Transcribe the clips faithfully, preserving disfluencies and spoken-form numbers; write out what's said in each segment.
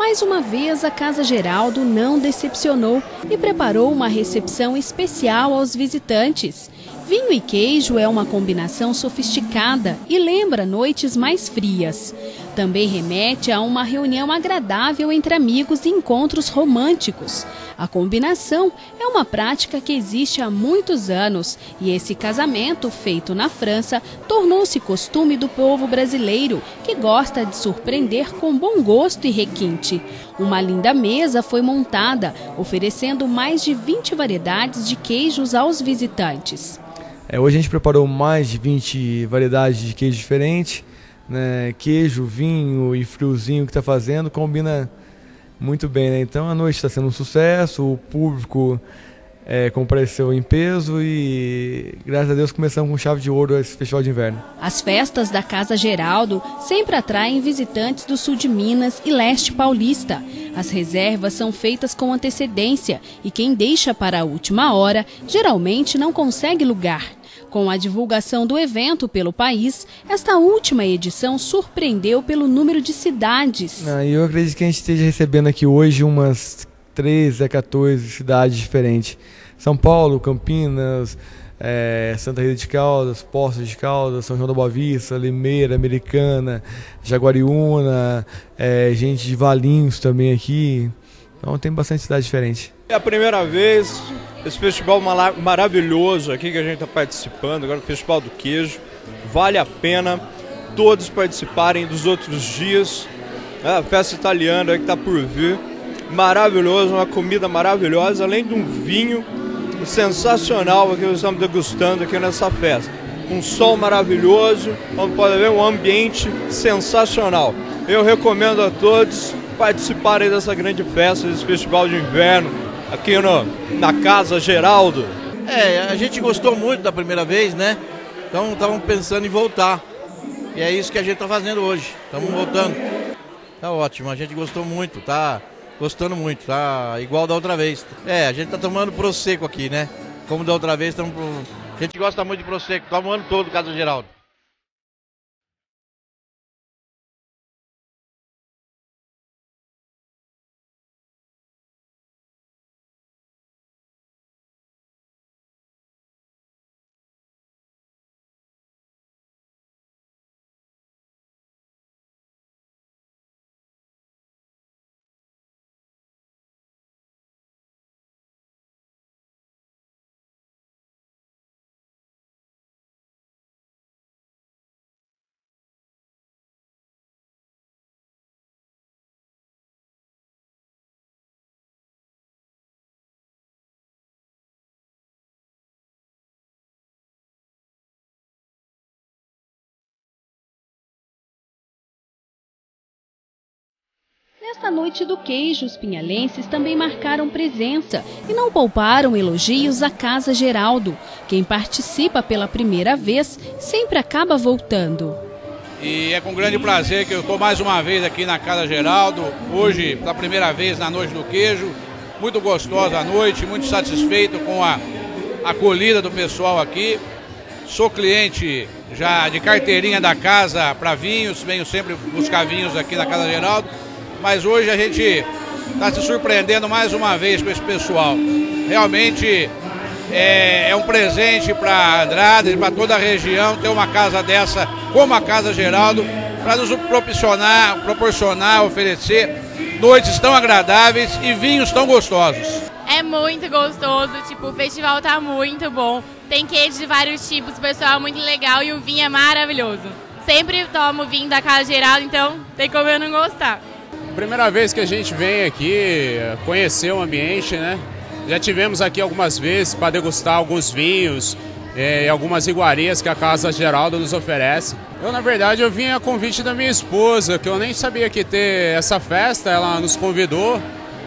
Mais uma vez, a Casa Geraldo não decepcionou e preparou uma recepção especial aos visitantes. Vinho e queijo é uma combinação sofisticada e lembra noites mais frias. Também remete a uma reunião agradável entre amigos e encontros românticos. A combinação é uma prática que existe há muitos anos e esse casamento, feito na França, tornou-se costume do povo brasileiro, que gosta de surpreender com bom gosto e requinte. Uma linda mesa foi montada, oferecendo mais de vinte variedades de queijos aos visitantes. É, hoje a gente preparou mais de vinte variedades de queijo diferentes, né? Queijo, vinho e friozinho que está fazendo combina muito bem, né? Então a noite está sendo um sucesso, o público é, compareceu em peso e graças a Deus começamos com chave de ouro esse festival de inverno. As festas da Casa Geraldo sempre atraem visitantes do sul de Minas e leste paulista. As reservas são feitas com antecedência e quem deixa para a última hora geralmente não consegue lugar. Com a divulgação do evento pelo país, esta última edição surpreendeu pelo número de cidades. Ah, eu acredito que a gente esteja recebendo aqui hoje umas treze a quatorze cidades diferentes. São Paulo, Campinas, é, Santa Rita de Caldas, Poços de Caldas, São João da Boa Vista, Limeira, Americana, Jaguariúna, é, gente de Valinhos também aqui. Então tem bastante cidade diferente. É a primeira vez esse festival maravilhoso aqui que a gente está participando, agora o Festival do Queijo. Vale a pena todos participarem dos outros dias. A festa italiana que está por vir. Maravilhoso, uma comida maravilhosa, além de um vinho sensacional que nós estamos degustando aqui nessa festa. Um sol maravilhoso, como pode ver, um ambiente sensacional. Eu recomendo a todos participarem dessa grande festa, desse festival de inverno, aqui no, na Casa Geraldo. É, a gente gostou muito da primeira vez, né? Então estávamos pensando em voltar. E é isso que a gente está fazendo hoje. Estamos voltando. Tá ótimo, a gente gostou muito, tá gostando muito, tá igual da outra vez. É, a gente tá tomando Prosecco aqui, né? Como da outra vez, estamos... a gente gosta muito de Prosecco, toma o ano todo Casa Geraldo. Nesta noite do queijo, os pinhalenses também marcaram presença e não pouparam elogios à Casa Geraldo. Quem participa pela primeira vez sempre acaba voltando. E é com grande prazer que eu estou mais uma vez aqui na Casa Geraldo, hoje pela primeira vez na Noite do Queijo. Muito gostosa a noite, muito satisfeito com a acolhida do pessoal aqui. Sou cliente já de carteirinha da casa para vinhos, venho sempre buscar vinhos aqui na Casa Geraldo. Mas hoje a gente está se surpreendendo mais uma vez com esse pessoal. Realmente é, é um presente para Andrade, para toda a região, ter uma casa dessa como a Casa Geraldo, para nos proporcionar, proporcionar, oferecer noites tão agradáveis e vinhos tão gostosos. É muito gostoso, tipo, o festival tá muito bom. Tem queijo de vários tipos, o pessoal é muito legal e o vinho é maravilhoso. Sempre tomo vinho da Casa Geraldo, então tem como eu não gostar. Primeira vez que a gente vem aqui conhecer o ambiente, né? Já tivemos aqui algumas vezes para degustar alguns vinhos e é, algumas iguarias que a Casa Geraldo nos oferece. Eu, na verdade, eu vim a convite da minha esposa, que eu nem sabia que ia ter essa festa, ela nos convidou.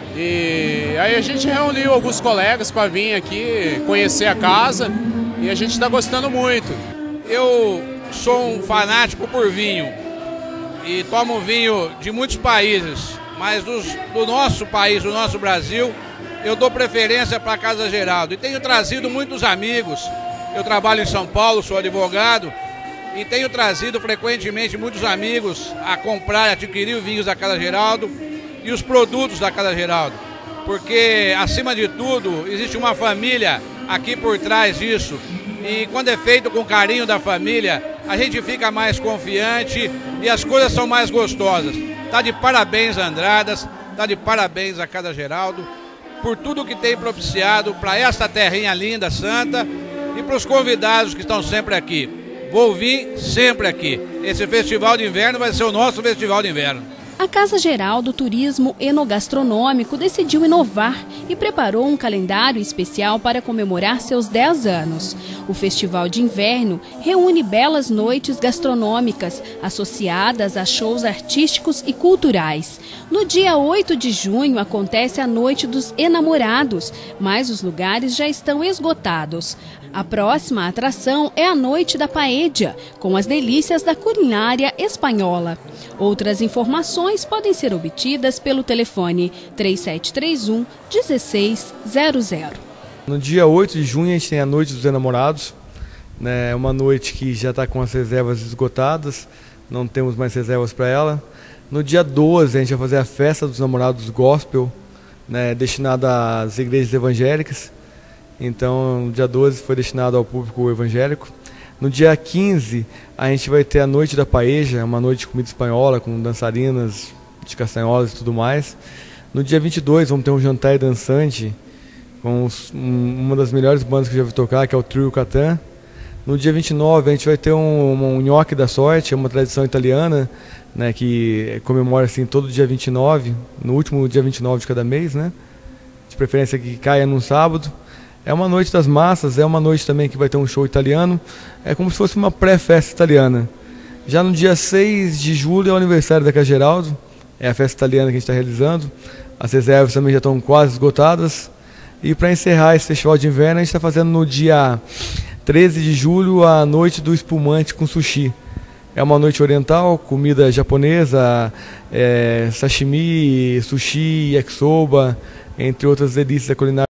E aí a gente reuniu alguns colegas para vir aqui conhecer a casa e a gente está gostando muito. Eu sou um fanático por vinho. E tomo vinho de muitos países, mas dos, do nosso país, do nosso Brasil, eu dou preferência para a Casa Geraldo. E tenho trazido muitos amigos, eu trabalho em São Paulo, sou advogado, e tenho trazido frequentemente muitos amigos a comprar e adquirir vinhos da Casa Geraldo. e os produtos da Casa Geraldo, porque acima de tudo existe uma família aqui por trás disso, e quando é feito com carinho da família, a gente fica mais confiante e as coisas são mais gostosas. Tá de parabéns a Andradas, tá de parabéns a Casa Geraldo por tudo que tem propiciado para esta terrinha linda, santa, e para os convidados que estão sempre aqui. Vou vir sempre aqui. Esse festival de inverno vai ser o nosso festival de inverno. A Casa Geraldo Turismo Enogastronômico decidiu inovar e preparou um calendário especial para comemorar seus dez anos. O Festival de Inverno reúne belas noites gastronômicas associadas a shows artísticos e culturais. No dia oito de junho acontece a Noite dos Enamorados, mas os lugares já estão esgotados. A próxima atração é a Noite da Paella, com as delícias da culinária espanhola. Outras informações podem ser obtidas pelo telefone três sete três um, um seis zero zero. No dia oito de junho a gente tem a Noite dos Enamorados, né, uma noite que já está com as reservas esgotadas, não temos mais reservas para ela. No dia doze a gente vai fazer a Festa dos Namorados Gospel, né, destinada às igrejas evangélicas. Então, no dia doze foi destinado ao público evangélico. No dia quinze, a gente vai ter a Noite da Paella, uma noite de comida espanhola, com dançarinas de castanholas e tudo mais. No dia vinte e dois, vamos ter um jantar dançante, com os, um, uma das melhores bandas que eu já vi tocar, que é o Trio Catan. No dia vinte e nove, a gente vai ter um, um nhoque da sorte, é uma tradição italiana, né, que comemora assim, todo dia vinte e nove, no último dia vinte e nove de cada mês, né, de preferência que caia num sábado. É uma noite das massas, é uma noite também que vai ter um show italiano, é como se fosse uma pré-festa italiana. Já no dia seis de julho é o aniversário da Casa Geraldo, é a festa italiana que a gente está realizando, as reservas também já estão quase esgotadas. E para encerrar esse festival de inverno, a gente está fazendo no dia treze de julho a Noite do Espumante com Sushi. É uma noite oriental, comida japonesa, é, sashimi, sushi, yakisoba, entre outras delícias da culinária.